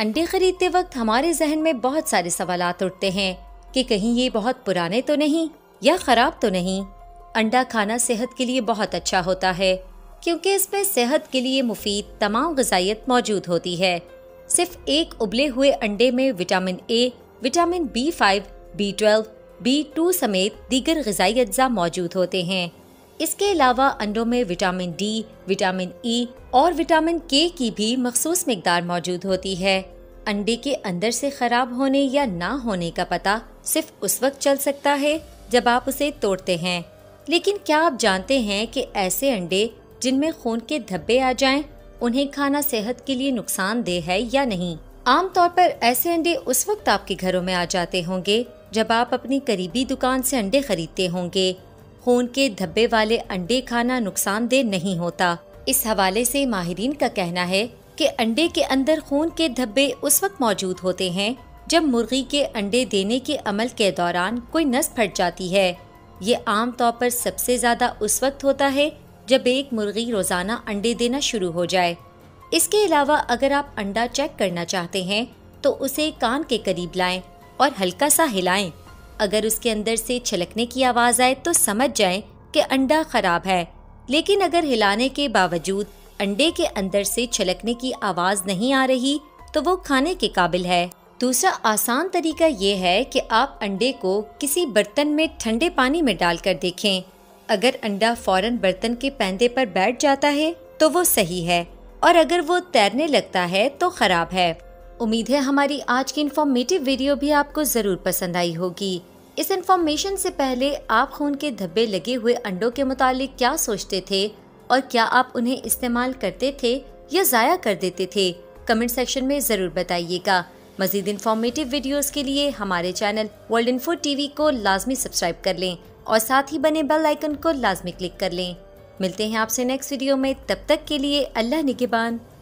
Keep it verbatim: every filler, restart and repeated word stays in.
अंडे खरीदते वक्त हमारे जहन में बहुत सारे सवालात उठते हैं कि कहीं ये बहुत पुराने तो नहीं या खराब तो नहीं। अंडा खाना सेहत के लिए बहुत अच्छा होता है क्योंकि इसमें सेहत के लिए मुफीद तमाम ग़िज़ाइयत मौजूद होती है। सिर्फ एक उबले हुए अंडे में vitamin A, vitamin B five, B twelve, B two समेत दीगर ग़िज़ाई अज्जा मौजूद होते हैं। इसके अलावा अंडों में विटामिन डी, विटामिन ई और विटामिन के की भी मखसूस मिकदार मौजूद होती है। अंडे के अंदर से खराब होने या ना होने का पता सिर्फ उस वक्त चल सकता है जब आप उसे तोड़ते हैं। लेकिन क्या आप जानते हैं कि ऐसे अंडे जिनमें खून के धब्बे आ जाएं, उन्हें खाना सेहत के लिए नुकसानदेह है या नहीं? आमतौर पर ऐसे अंडे उस वक्त आपके घरों में आ जाते होंगे जब आप अपनी करीबी दुकान से अंडे खरीदते होंगे। खून के धब्बे वाले अंडे खाना नुकसानदेह नहीं होता। इस हवाले से माहिरीन का कहना है कि अंडे के अंदर खून के धब्बे उस वक्त मौजूद होते हैं जब मुर्गी के अंडे देने के अमल के दौरान कोई नस फट जाती है। ये आम तौर पर सबसे ज्यादा उस वक्त होता है जब एक मुर्गी रोजाना अंडे देना शुरू हो जाए। इसके अलावा अगर आप अंडा चेक करना चाहते हैं तो उसे कान के करीब लाएं और हल्का सा हिलाएं। अगर उसके अंदर से छलकने की आवाज आए तो समझ जाएं कि अंडा खराब है, लेकिन अगर हिलाने के बावजूद अंडे के अंदर से छलकने की आवाज नहीं आ रही तो वो खाने के काबिल है। दूसरा आसान तरीका ये है कि आप अंडे को किसी बर्तन में ठंडे पानी में डालकर देखें। अगर अंडा फौरन बर्तन के पैंदे पर बैठ जाता है तो वो सही है, और अगर वो तैरने लगता है तो खराब है। उम्मीद है हमारी आज की इन्फॉर्मेटिव वीडियो भी आपको जरूर पसंद आई होगी। इस इन्फॉर्मेशन से पहले आप खून के धब्बे लगे हुए अंडों के मुतालिक क्या सोचते थे और क्या आप उन्हें इस्तेमाल करते थे या ज़ाया कर देते थे? कमेंट सेक्शन में ज़रूर बताइएगा। मज़ीद इन्फॉर्मेटिव वीडियोस के लिए हमारे चैनल वर्ल्ड इन्फो टीवी को लाजमी सब्सक्राइब कर लें और साथ ही बने बेल आइकन को लाजमी क्लिक कर लें। मिलते हैं आपसे नेक्स्ट वीडियो में, तब तक के लिए अल्लाह निगहबान।